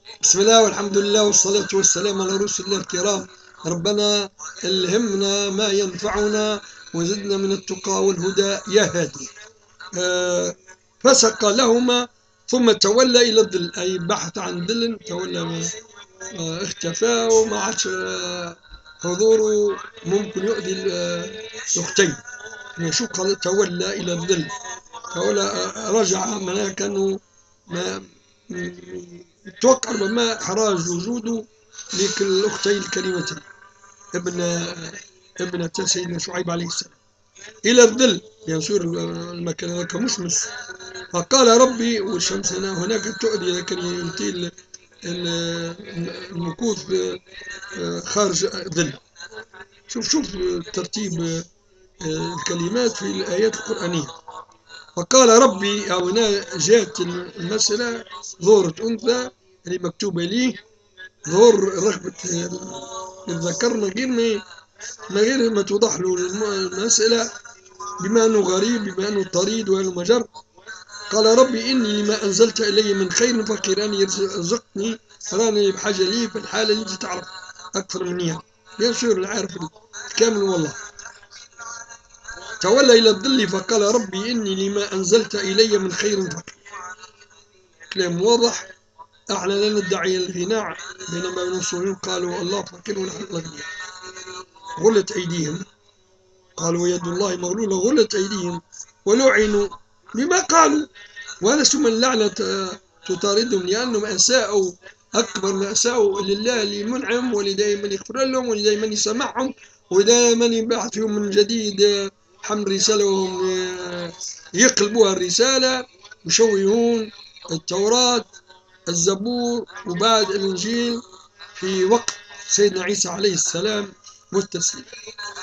بسم الله والحمد لله والصلاة والسلام على رسول الله الكرام. ربنا ألهمنا ما ينفعنا وزدنا من التقى والهدى يا هادي. فسق لهما ثم تولى إلى الظل، أي بحث عن ظل، تولى اختفى وما عادش حضوره ممكن يؤذي الأختين. شو قال؟ تولى إلى الظل، تولى رجع معناها كأنه ما يتوقع ربما إحراج وجوده لكل الأختين الكريمتين ابنة سيدنا شعيب عليه السلام إلى الظل، بيان سور المكان هذاك مشمس. فقال ربي، والشمس هناك تؤذي إذا كان ينتهي المكوث خارج ظل. شوف ترتيب الكلمات في الآيات القرآنية. فقال ربي، أو هنا جاءت المسألة ظهرت أنثى اللي مكتوبة ليه ظهور رغبة الذكر من غير ما توضح له المسألة، بما أنه غريب، بما أنه طريد وأنه مجر. قال ربي إني لما أنزلت إلي من خير فقير، أن يرزقني، راني بحاجة لي في الحالة اللي أنت تعرف أكثر مني، بيان سور العارف الكامل والله. تولى إلى الظل فقال ربي إني لما أنزلت إلي من خير فقير. كلام واضح. احنا لا ندعي الغناء، بينما المصريون قالوا الله فقير ونحن الأغنياء. غلت أيديهم، قالوا يد الله مغلولة، غلت أيديهم ولعنوا بما قالوا. وهذا ثم اللعنة تطاردهم، لأنهم أساءوا أكبر ما أساءوا لله المنعم، ولدائما يغفر لهم، ولدائما يسامحهم، ودائما يبعث فيهم من جديد حمل رسالة، وهم يقلبوها الرسالة، يشوهون التوراة، الزبور، وبعد الإنجيل في وقت سيدنا عيسى عليه السلام والتسليم.